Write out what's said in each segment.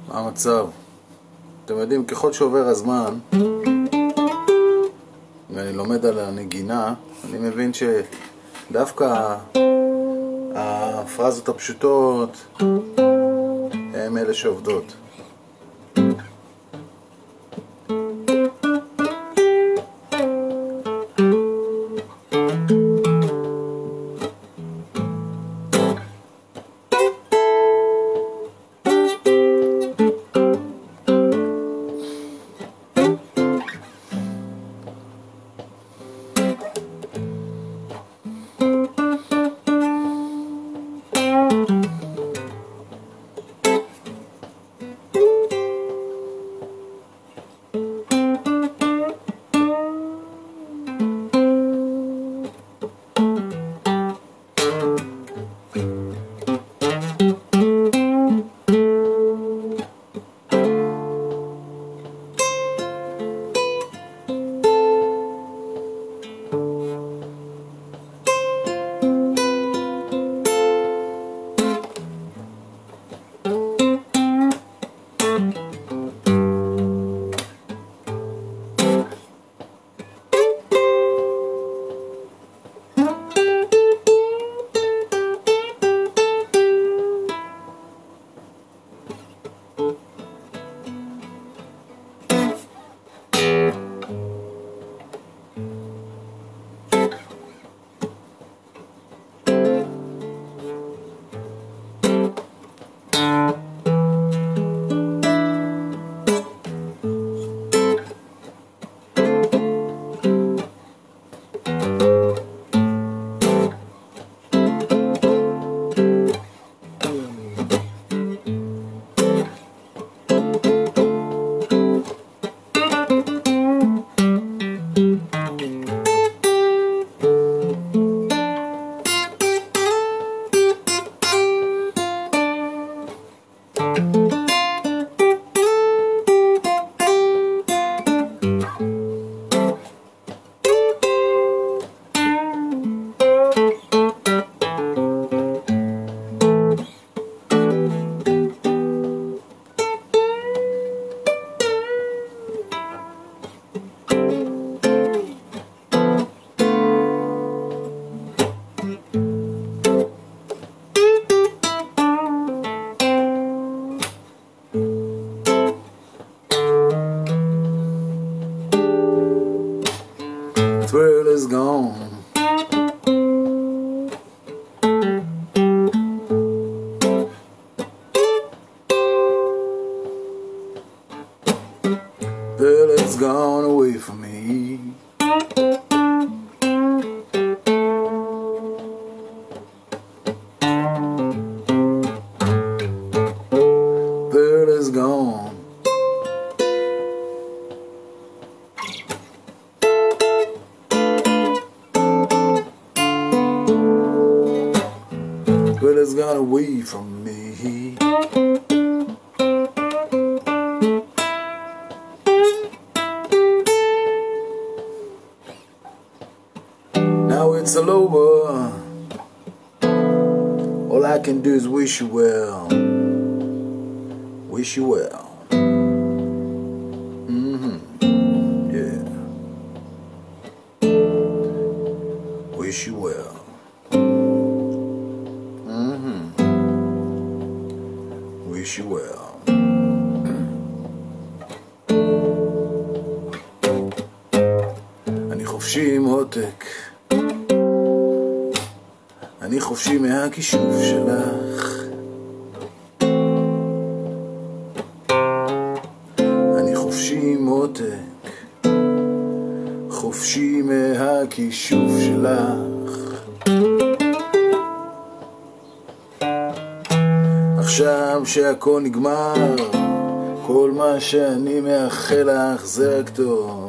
מה המצב? אתם יודעים, ככל שעובר הזמן ואני לומד על הנגינה, אני מבין שדווקא הפרזות הפשוטות הן אלה שעובדות. Thrill is gone. Thrill is gone away from me. Thrill is gone. Well, it's gone away from me. Now it's all over. All I can do is wish you well. Wish you well. Yeah. Wish you well. Wish you well. אני חופשי עם עותק, אני חופשי מהכישוף שלך, אני חופשי עם עותק, חופשי מהכישוף שלך. עכשיו שהכל נגמר, כל מה שאני מאחל לך זה רק טוב.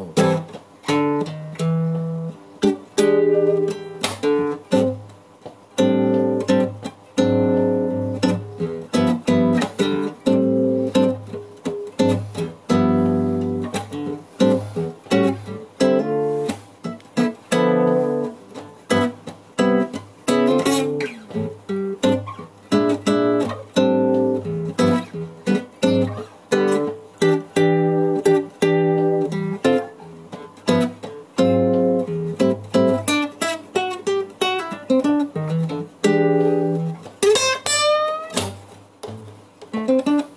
לך.